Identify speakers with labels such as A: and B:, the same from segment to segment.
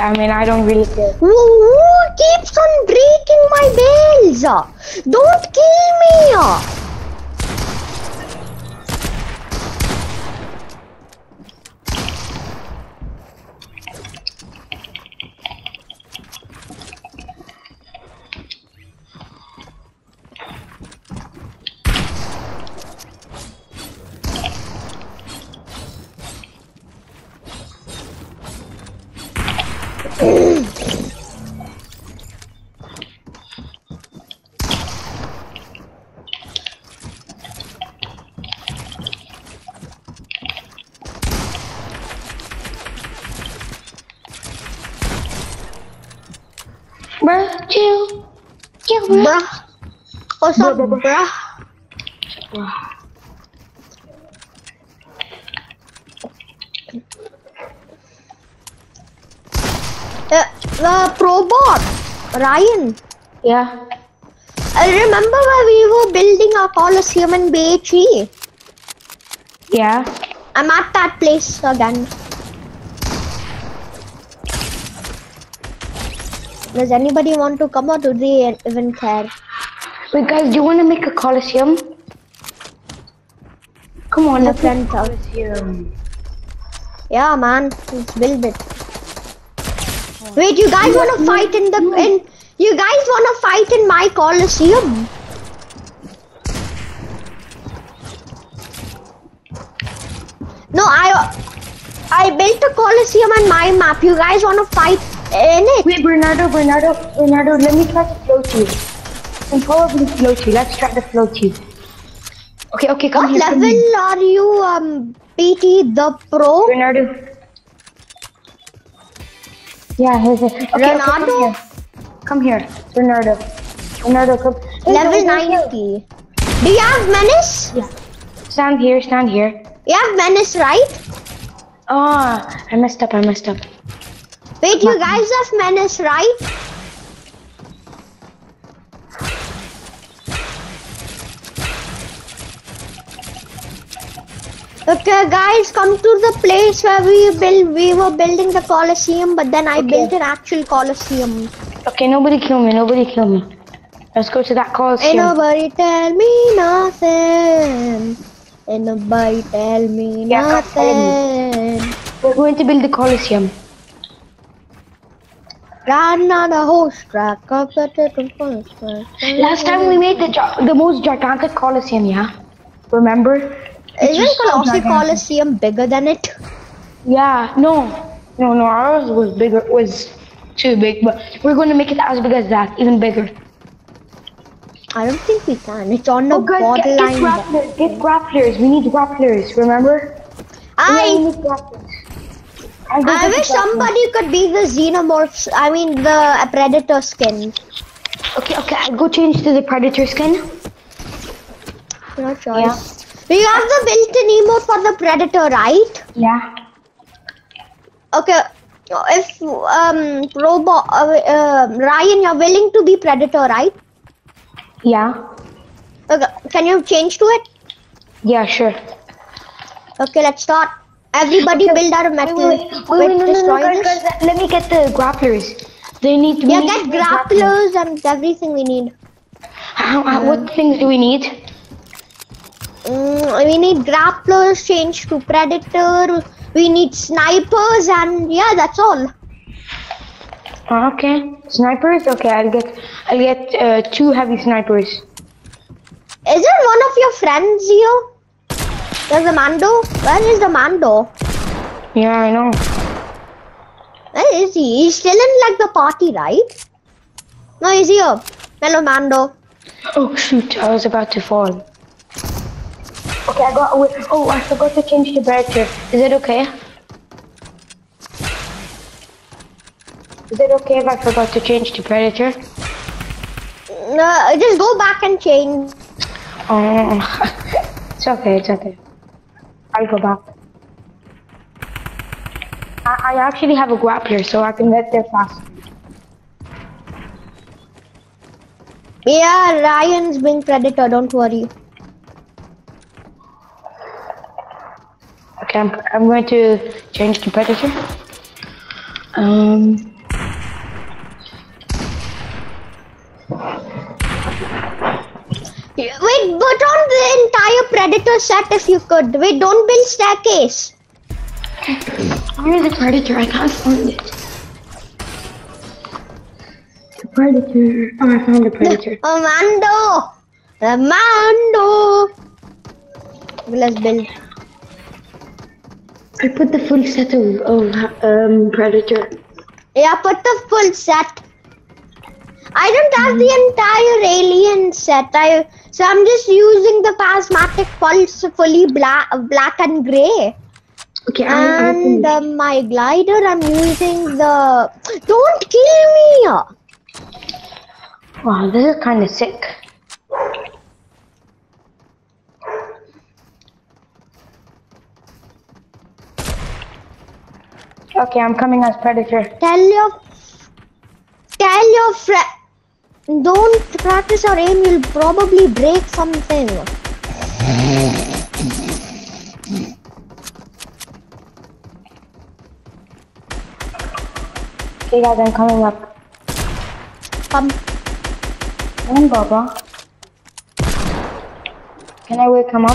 A: I mean, I don't really care.
B: Who keeps on breaking my bales? Don't kill me!
A: Bruh, chill. Chill, bruh.
B: Bruh. What's up, bruh? Probot, Ryan.
A: Yeah.
B: I remember when we were building our Coliseum in BHE.
A: Yeah.
B: I'm at that place again. Does anybody want to come or do they even care?
A: Wait, guys, do you want to make a Coliseum? Come on, let's
B: friend
A: make a Coliseum.
B: Yeah, man, let's build it. Wait, you guys want to fight in the you guys want to fight in my Coliseum? No, I built a Coliseum on my map. You guys want to fight in it?
A: Wait, Bernardo, let me try to float you. I can probably float you. Let's try to float you. Okay, come here.
B: What level are you, PT the Pro?
A: Bernardo. Yeah, here's it. Okay,
B: Ronaldo?
A: Come here, Bernardo, come.
B: Level 90. Do you have Menace?
A: Yeah. Stand here.
B: You have Menace, right?
A: Ah, I messed up.
B: Wait, you guys have Menace, right? Okay, guys, come to the place where we were building the Coliseum, but then I built an actual Coliseum.
A: Okay, nobody kill me. Let's go to that Coliseum.
B: Ain't nobody tell me nothing. Ain't nobody tell me nothing.
A: We're going to build the Coliseum.
B: Riding on a horse track up the Coliseum.
A: Last time we made the most gigantic Coliseum, yeah? Remember?
B: Isn't Coliseum bigger than it?
A: Yeah, no, ours was bigger, was too big, but we're going to make it as big as that, even bigger.
B: I don't think we can. It's on the borderline.
A: Get grapplers. We need grapplers. Remember?
B: I wish somebody could be the xenomorphs. I mean the predator skin.
A: Okay. I'll go change to the predator skin.
B: No choice. Yeah. You have the built-in emote for the predator, right?
A: Yeah.
B: Okay. If Ryan, you're willing to be predator, right?
A: Yeah.
B: Okay. Can you change to it?
A: Yeah, sure.
B: Okay, let's start. Everybody build our metal.
A: Wait, guys, let me get the grapplers. They need to.
B: Yeah, get grapplers and everything we need.
A: What things do we need?
B: We need grapplers, change to predator. We need snipers, and yeah, that's all.
A: Okay, snipers. Okay, I'll get 2 heavy snipers.
B: Isn't one of your friends here? There's a Mando. Where is the Mando?
A: Yeah, I know.
B: Where is he? He's still in like the party, right? No, he's here. Hello, Mando.
A: Oh shoot! I was about to fall. Okay, I forgot to change the predator. Is it okay? Is it okay if I forgot to change the predator?
B: No, just go back and change.
A: Oh, it's okay. I'll go back. I actually have a grappler, so I can get there fast.
B: Yeah, Ryan's being predator, don't worry.
A: Okay, I'm going to change the predator.
B: Wait, put on the entire Predator set if you could. Wait, don't build staircase.
A: Where is the Predator? I can't find it. The Predator. Oh, I found the Predator.
B: Amando. Let's build.
A: I put the full set of Predator.
B: Yeah, put the full set. I don't have the entire alien set. So I'm just using the Phasmatic Pulse fully black and grey.
A: Okay,
B: And my glider, I'm using the. Don't kill me!
A: Wow, this is kind of sick. Okay, I'm coming as Predator.
B: Tell your friend. Don't practice your aim, you'll probably break something.
A: Okay guys, I'm coming up.
B: Come.
A: Come on, Baba. Can I wake him up?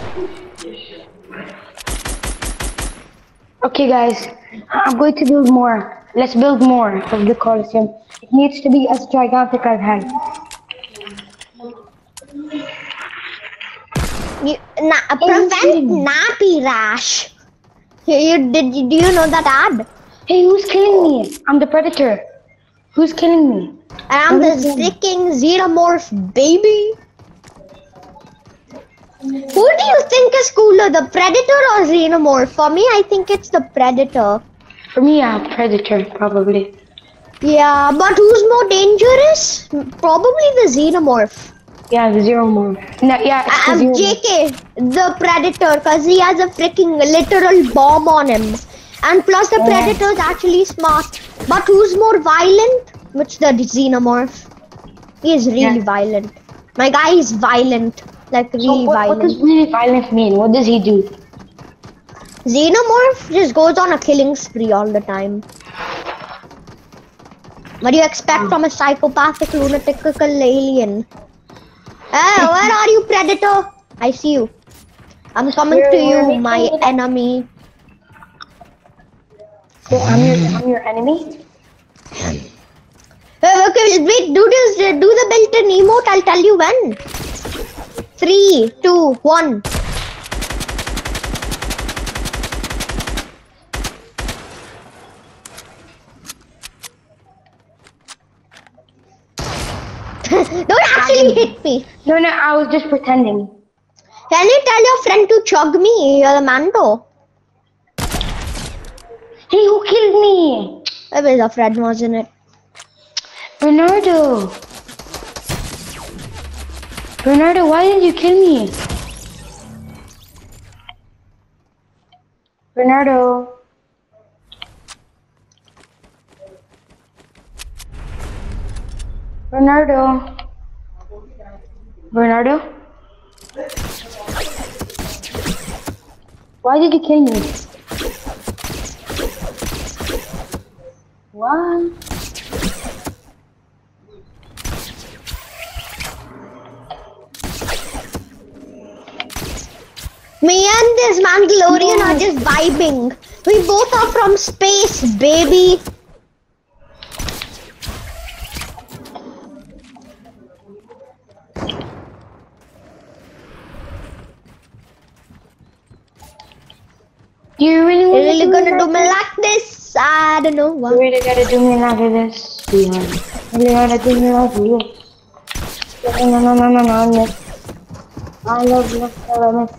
A: Okay guys, I'm going to build more. Let's build more of the Colosseum. It needs to be as gigantic as hell.
B: Prevent nappy rash. Do you know that ad?
A: Hey, who's killing me? I'm the Predator. Who's killing me?
B: And I'm the freaking Xenomorph, baby. Who do you think is cooler, the Predator or Xenomorph? For me, I think it's the Predator.
A: For me, Predator, probably.
B: Yeah, but who's more dangerous? Probably the Xenomorph.
A: Yeah, the Xenomorph. No, yeah, it's the Xenomorph.
B: JK, the Predator, cause he has a freaking literal bomb on him. And plus the Predator is actually smart. But who's more violent? Which the Xenomorph. He is really violent. My guy is violent. Like really violent.
A: What does really violent mean? What does he do?
B: Xenomorph just goes on a killing spree all the time. What do you expect from a psychopathic, lunatical alien? Hey, where are you, Predator? I see you. I'm coming to you, my enemy.
A: So I'm your enemy?
B: Okay, wait, do the built-in emote, I'll tell you when. 3, 2, 1. Don't actually hit me.
A: No, I was just pretending.
B: Can you tell your friend to chug me? You're the Mando.
A: Hey, who killed me?
B: It was a friend, wasn't it?
A: Bernardo, why did you kill me? Bernardo. Why did you kill me? What?
B: Me and this Mandalorian are just vibing. We both are from space, baby.
A: You really
B: gonna do me like this? I don't know what.
A: You really gotta do me like this. Yeah. You really gotta do me like this. No. I love.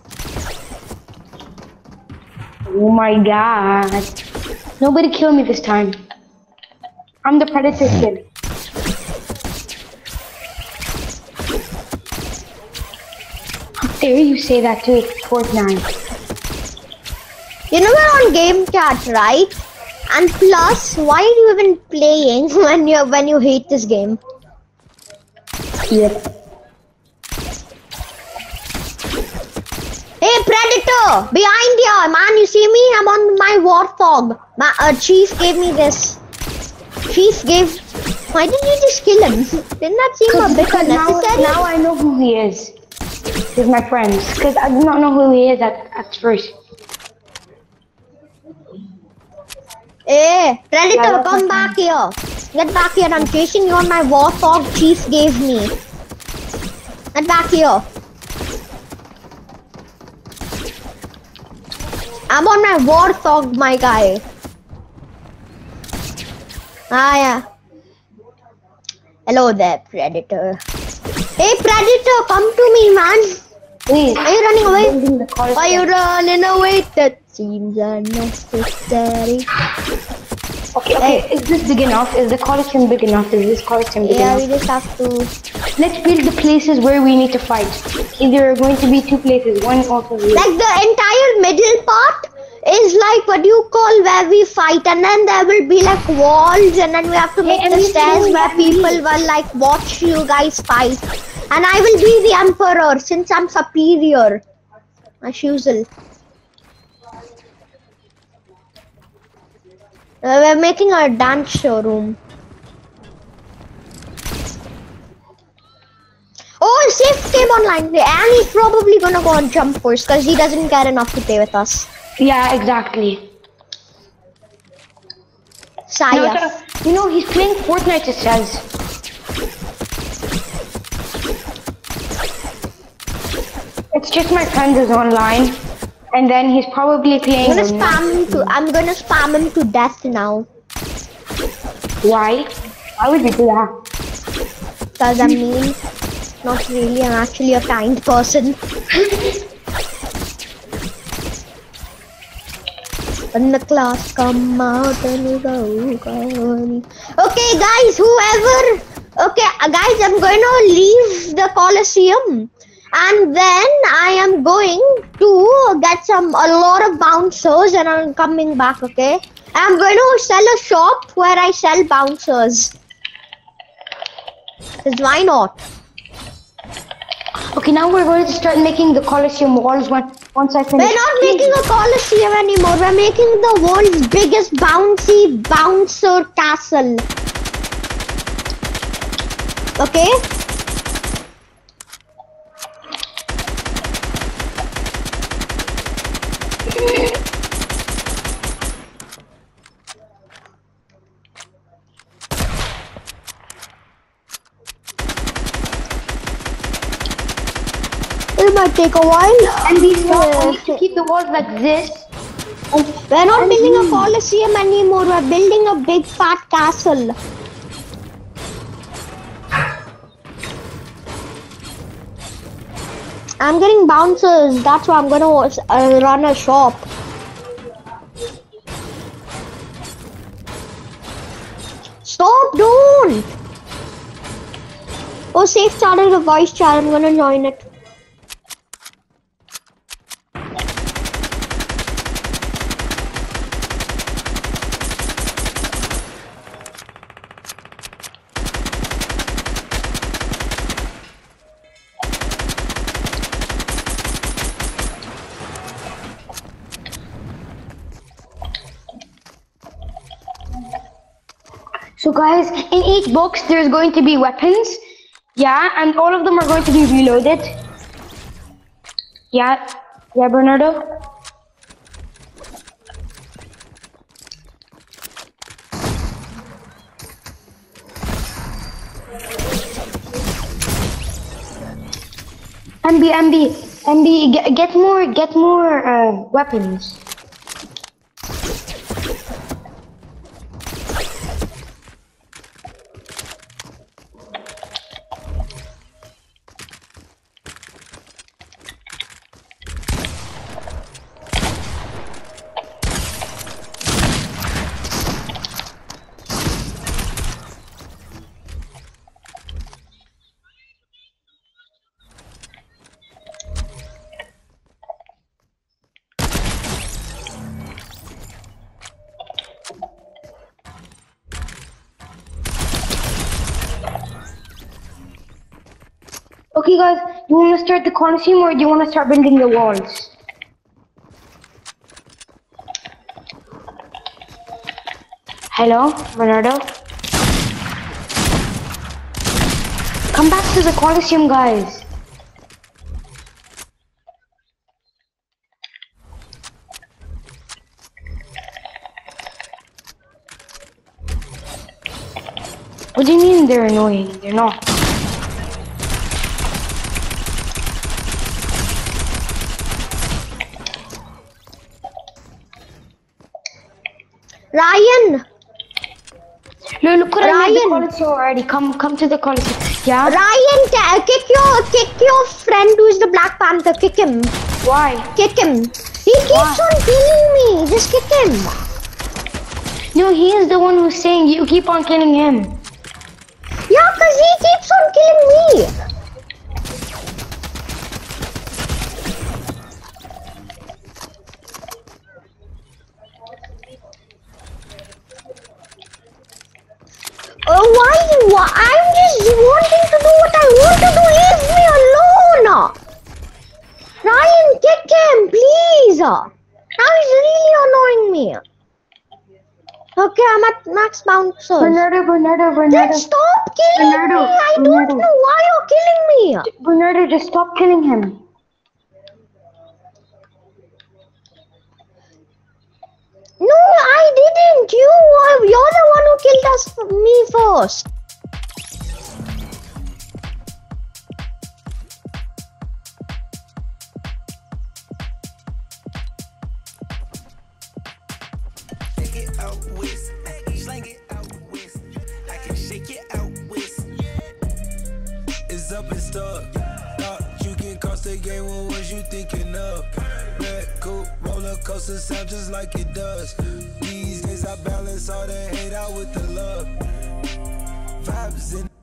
A: Oh my god. Nobody kill me this time. I'm the Predator kid. How dare you say that to Fortnite?
B: You know we're on game chat, right? And plus, why are you even playing when you hate this game?
A: Yep.
B: Hey, Predator! Predator! Behind here! Man, you see me? I'm on my Warthog. Chief gave me this. Chief gave... Why did you just kill him? Didn't that seem a bit unnecessary?
A: Now I know who he is. He's my friend. Because I did not know who he is at first.
B: Hey, Predator, come back here. Get back here. I'm chasing you on my Warthog Chief gave me. Get back here. I'm on my Warthog, my guy. Ah, yeah. Hello there, Predator. Hey, Predator, come to me, man.
A: Please.
B: Are you running away? Are you running away? That seems unnecessary.
A: Okay, is this big enough? Is the Coliseum big enough? Is this Coliseum big enough?
B: Yeah, we just have to...
A: Let's build the places where we need to fight. There are going to be 2 places. One also here.
B: Like the entire middle part is like what you call where we fight, and then there will be like walls, and then we have to make the stairs where people will like watch you guys fight. And I will be the emperor since I'm superior. As usual. We're making a dance showroom. Oh, Safe came online, and he's probably gonna go on Jump Force because he doesn't care enough to play with us.
A: Yeah, exactly.
B: Saya.
A: No, you know, he's playing Fortnite, it says. It's just my friend is online, and then he's probably playing.
B: I'm gonna spam him to death now.
A: Why? Why would you do that?
B: Because I mean, not really. I'm actually a kind person. When the class come out and you go. Okay, guys, whoever. Okay, guys, I'm going to leave the Coliseum. And then I am going to get a lot of bouncers, and I'm coming back, okay? I'm going to sell a shop where I sell bouncers. Because why not?
A: Okay, now we're going to start making the Coliseum walls once I finish.
B: We're not making a Coliseum anymore. We're making the world's biggest bouncy bouncer castle. Okay? It might take a while.
A: And these walls, we need to keep the walls like this.
B: We're not building a Coliseum anymore. We're building a big fat castle. I'm getting bouncers. That's why I'm gonna run a shop. Stop! Don't! Oh, Safe started a voice chat. I'm gonna join it.
A: So guys, in each box there's going to be weapons. Yeah, and all of them are going to be reloaded. Yeah, Bernardo? MB, get more weapons. Okay guys, do you want to start the Coliseum or do you want to start building the walls? Hello, Bernardo? Come back to the Coliseum, guys. What do you mean they're annoying? They're not.
B: Ryan!
A: No, look what I made the
B: Ryan.
A: Coliseum already. Come to the Coliseum. Yeah?
B: Ryan, kick your friend who's the Black Panther. Kick him.
A: Why?
B: Kick him. He keeps on killing me. Just kick him.
A: No, he is the one who's saying you keep on killing him.
B: Yeah, cause he keeps on killing me. Why? I'm just wanting to do what I want to do. Leave me alone. Ryan, kick him, please. Now he's really annoying me. Okay, I'm at max bounce.
A: Bernardo.
B: Then stop killing me. I don't know why you're killing me.
A: Bernardo, just stop killing him.
B: No, I didn't. You're the one who killed me first.
C: Shake it out west, slang it out west. I can shake it out west. It's up and stuck. Thought you can cross the game. What was you thinking of? Red coupe roller coaster sound just like it does. These days I balance all the hate out with the love. Vibes in.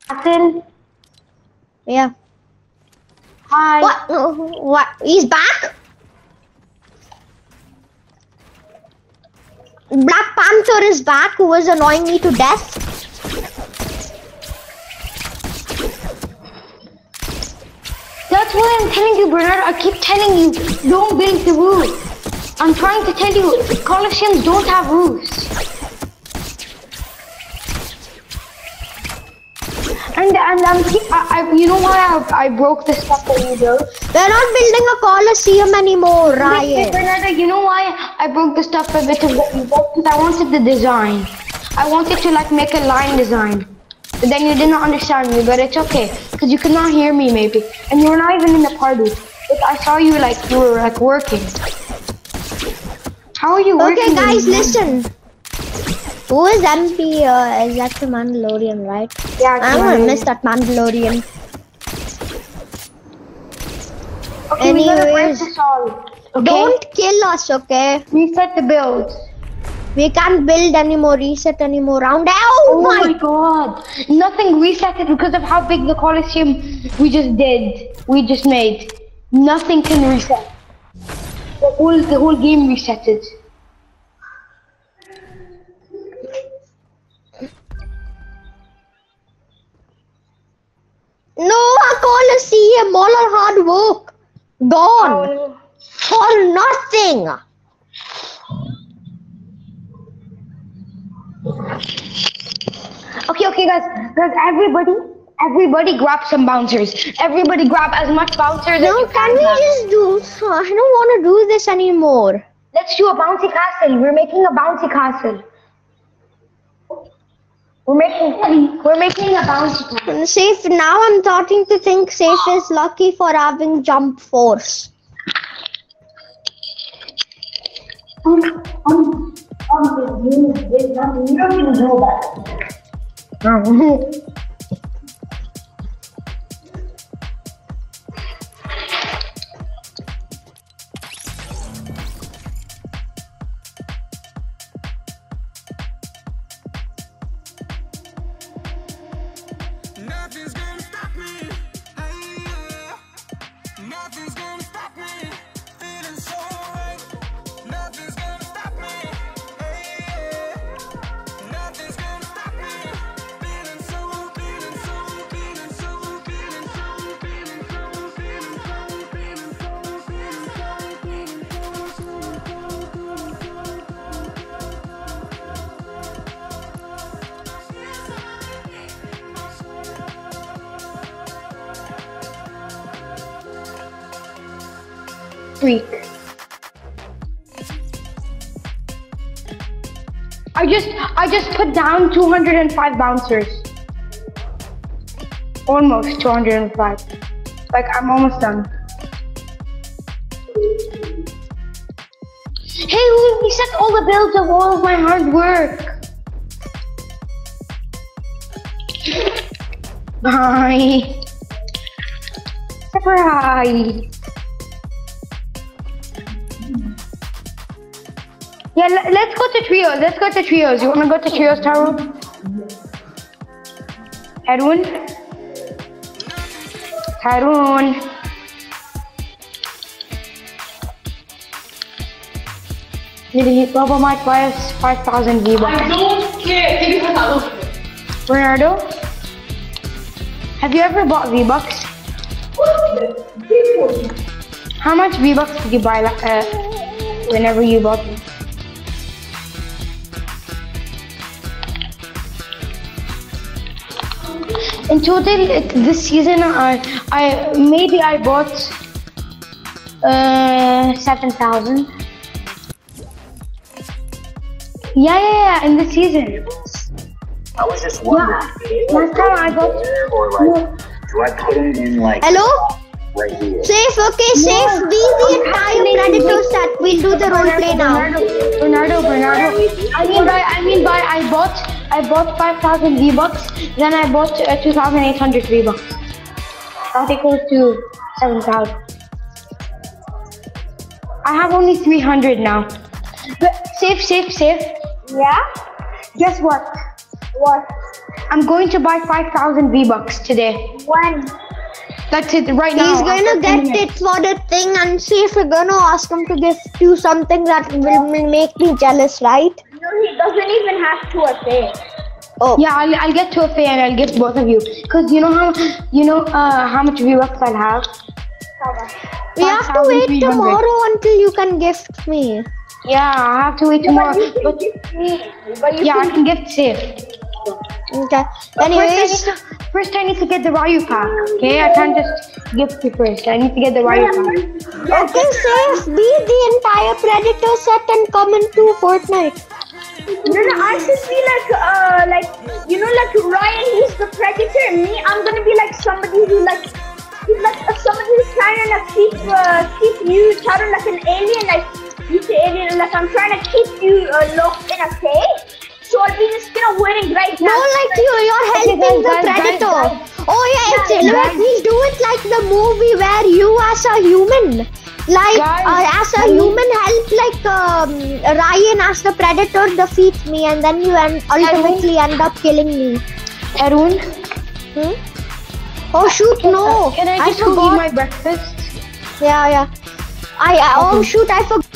A: Castle.
B: Yeah.
A: Hi.
B: What? No, what? He's back? Black Panther is back, who was annoying me to death.
A: That's what I'm telling you, Bernardo. I keep telling you, don't build the roof. I'm trying to tell you, Colosseums don't have roofs. And you know why I broke the stuff that you built?
B: We're not building a Colosseum anymore, Ryan.
A: Bernardo, you know why I broke the stuff a bit of what you built? Because I wanted the design. I wanted to like make a line design. But then you did not understand me, but it's okay. Because you could not hear me maybe. And you were not even in the party. But I saw you like, you were like working. How are you working?
B: Okay guys, listen. Who is MP? Is that the Mandalorian, right?
A: Yeah,
B: I'm gonna miss that Mandalorian.
A: Okay, we gotta break
B: Anyways,
A: this all. Okay?
B: don't kill us, okay?
A: Reset the build.
B: We can't build anymore, reset anymore round.
A: Oh my god! Nothing reset it because of how big the Colosseum we just made. Nothing can reset. The whole game resetted.
B: No, a Colosseum, all our hard work gone for nothing.
A: Okay, guys, everybody grab some bouncers. Everybody grab as much bouncers
B: No,
A: as you
B: can we
A: have.
B: just do? I don't want to do this anymore.
A: Let's do a bouncy castle. We're making a bouncy castle. We're making a bouncy castle.
B: Safe. Now I'm starting to think Safe is lucky for having jump force.
A: There's nothing you can do about it.
C: Nothing's gonna stop me. Hey, yeah. Nothing's gonna stop me. Feeling so right. Nothing's gonna stop me. Hey, yeah. Nothing's gonna stop me. Feeling so, feeling so, feeling so, feeling so, feeling so, feeling so, feeling so, feeling
A: Freak. I just put down 205 bouncers. Almost 205. Like I'm almost done. Hey, we reset all the builds of all of my hard work. Bye. Surprise. Yeah, let's go to trios. Let's go to trios. You wanna go to trios, Taro? Harun? Harun. Did he Bubba might buy us 5,000 V-Bucks?
D: I don't care. Take it for that.
A: Bernardo? Have you ever bought V-Bucks? How much V-Bucks did you buy whenever you bought them? In total, this season, I bought 7,000. Yeah, in this season.
E: I was just wondering.
A: Last time I got.
E: Or like, do I put it in like
B: Hello?
E: right here?
B: Safe, okay, Safe. Be the entire Predator set. We'll do the roleplay now.
A: Bernardo. I bought 5,000 V-Bucks, then I bought 2,800 V-Bucks. That equals to 7,000. I have only 300 now. But safe.
B: Yeah?
A: Guess what?
B: What?
A: I'm going to buy 5,000 V-Bucks today.
B: When?
A: That's it, right now.
B: He's gonna
A: after 10
B: get
A: minutes.
B: it for the thing and see if you're gonna ask him to gift you something that will make me jealous, right?
F: No, he doesn't even have to say.
B: Oh.
A: Yeah, I'll get to a fair and I'll gift both of you. Cause you know how much V-Bucks I'll have.
B: We have to wait
A: 5,300.
B: tomorrow until you can gift me.
A: Yeah, I have to wait tomorrow.
F: But you can
A: But
F: gift me. But you
A: yeah, I
F: can
A: can gift safe.
B: Okay. Anyways,
A: First I need to get the Ryu pack. Okay, I can't just gift you first. I need to get the Ryu pack.
B: okay, safe. Be the entire Predator set and come into Fortnite.
F: No, I should be like Ryan, he's the predator, and me, I'm gonna be like somebody who he's like somebody who's trying to keep you, Charu, like an alien, like you say alien, like I'm trying to keep you locked in a cage. So I'll be just waiting right now.
B: No, like you're helping the Predator. Oh yeah, like we'll do it like the movie where you as a human. Like as a human help Ryan as the Predator defeat me and then you ultimately end up killing me.
A: Arun,
B: Oh shoot, no.
A: can I just go
B: forgot.
A: eat my breakfast?
B: Yeah. Oh shoot, I forgot.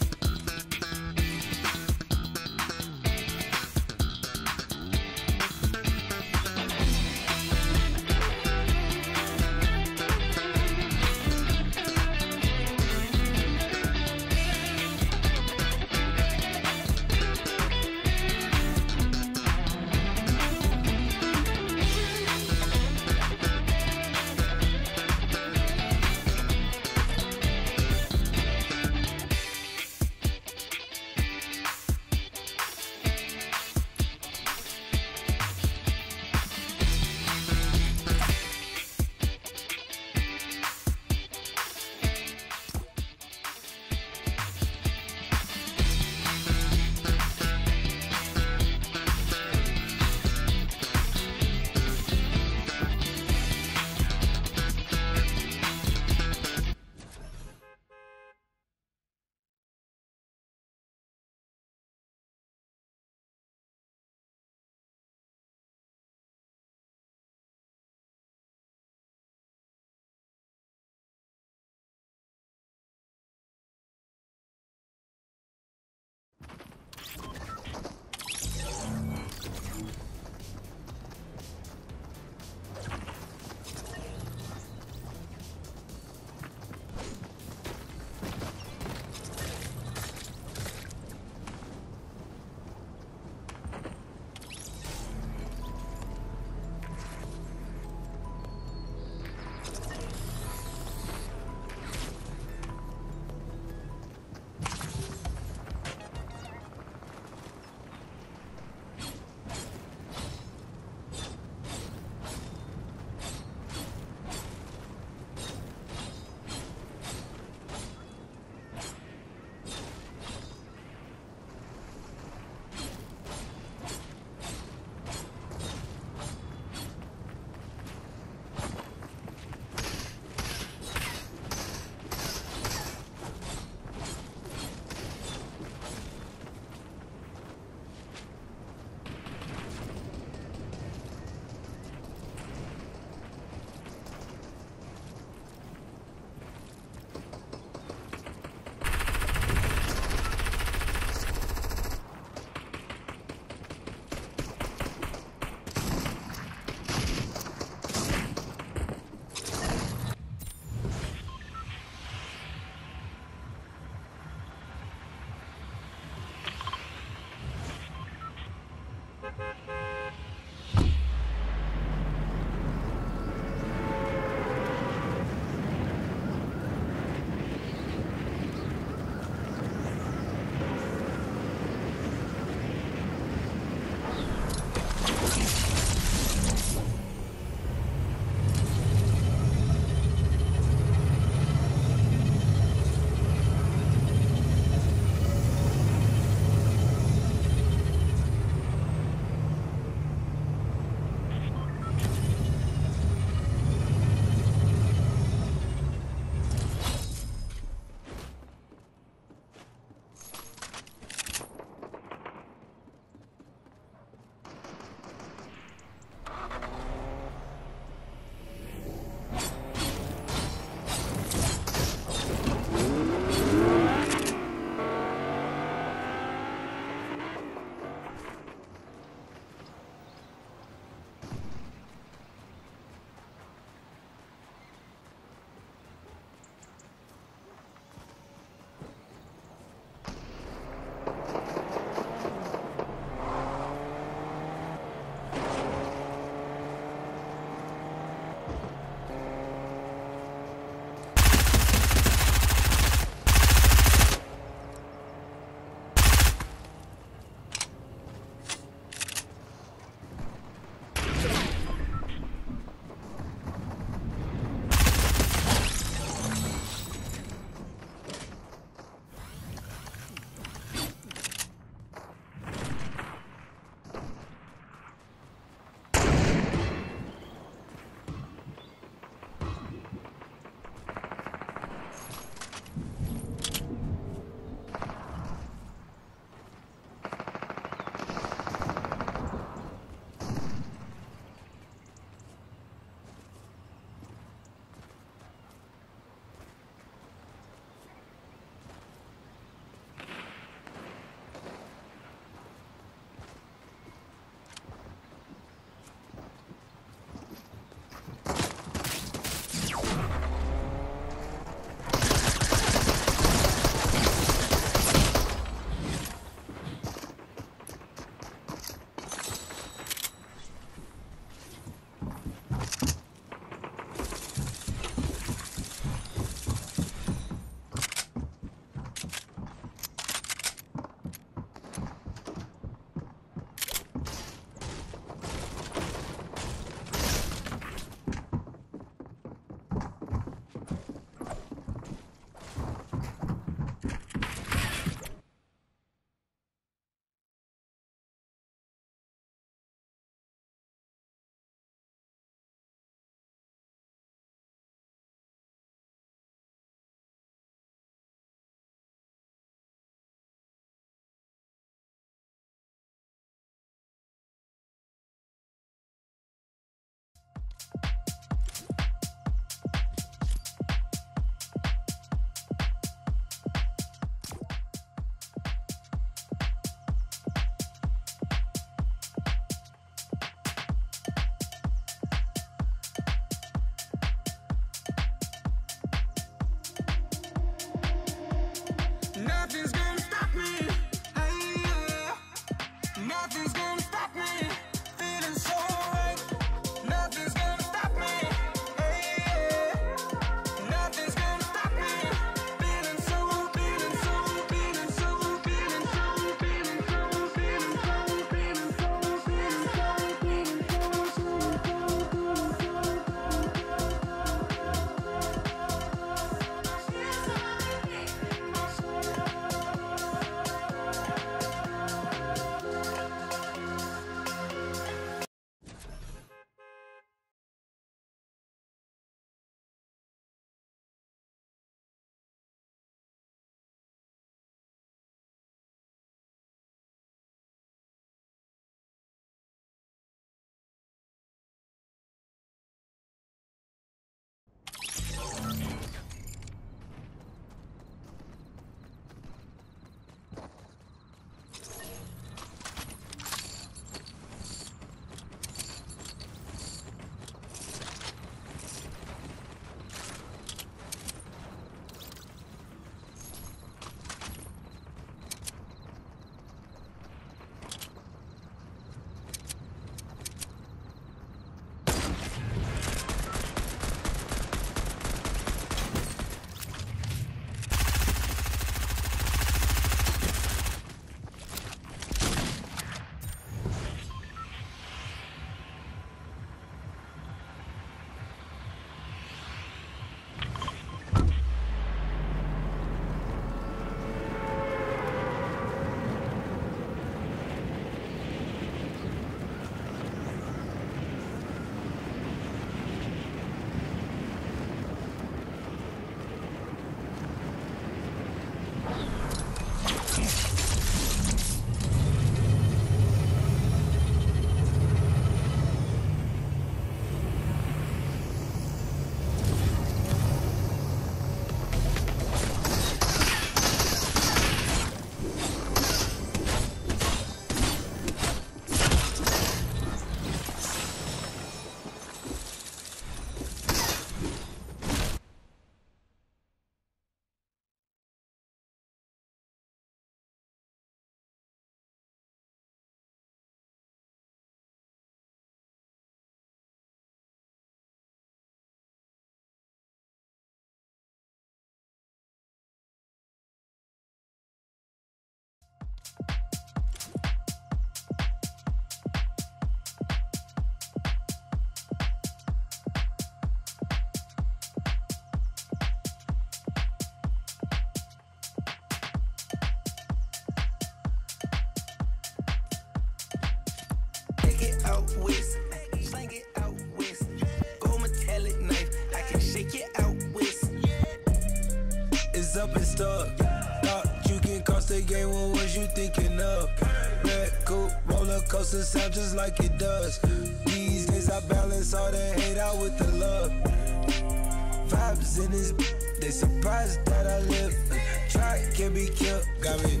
C: out with. Slang it out with. Gold metallic knife, I can shake it out with. It's up and stuck. Thought you can cross the game, what was you thinking of? Red coupe, roller coaster sound just like it does. These days I balance all the hate out with the love. Vibes in this, they surprised that I live. Try can be killed, got me.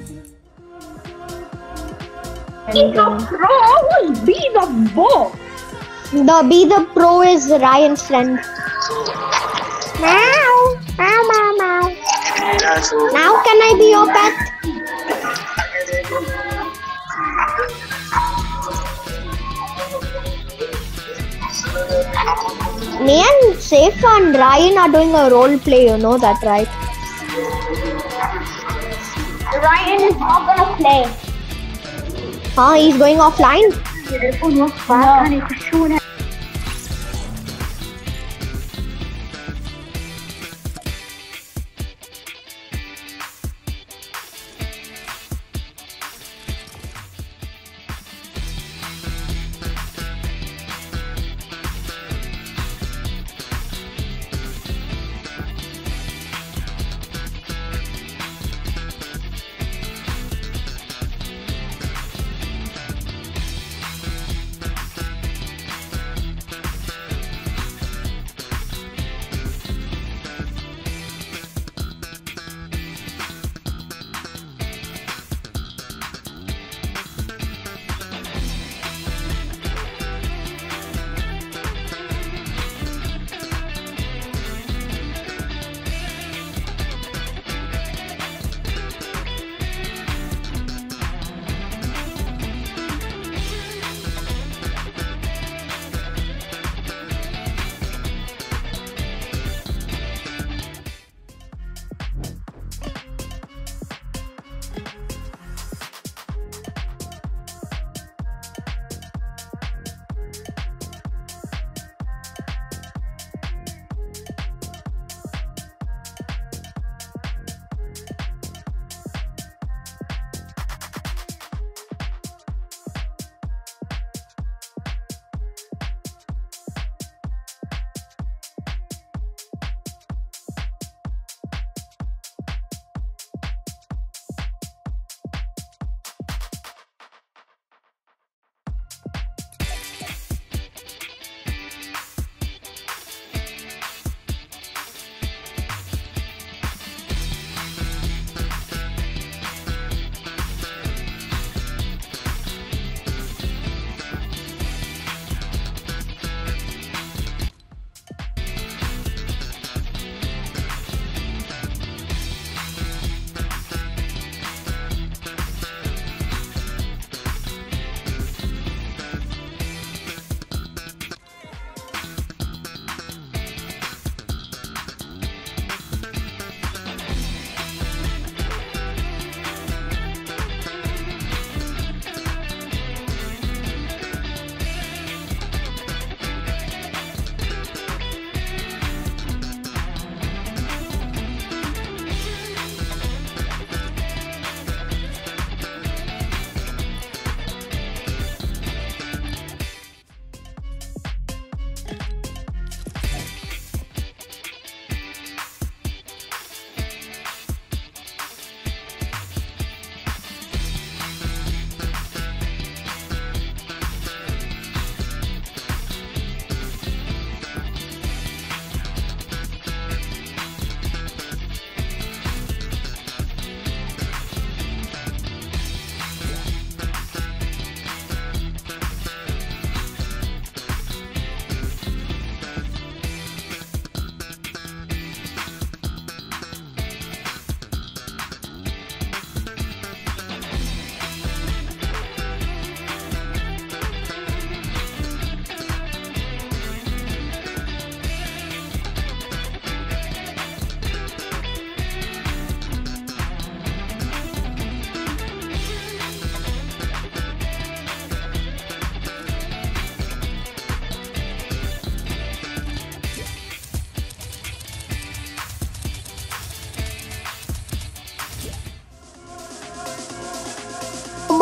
F: Be the pro, who's be the boss?
B: The pro is Ryan's friend. Meow, meow, meow, meow. Now can I be your pet? Me and Safe and Ryan are doing a role play, you know that, right?
F: Ryan is not gonna play.
B: Huh, he's going offline?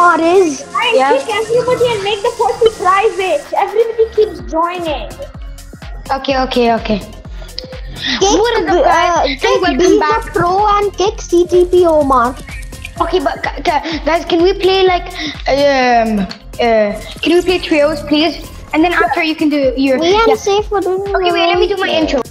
B: Omar is.
A: Yeah.
F: Kick everybody and make the party private. Everybody keeps joining.
A: Okay.
B: Kick,
A: What is up, guys? And
B: kick
A: welcome
B: Bees
A: back.
B: the Pro and kick CTP Omar.
A: Okay, but guys, can we play like can we play trios, please? And then after you can do your
B: Me and Safe for doing.
A: Okay, wait, let me do my intro.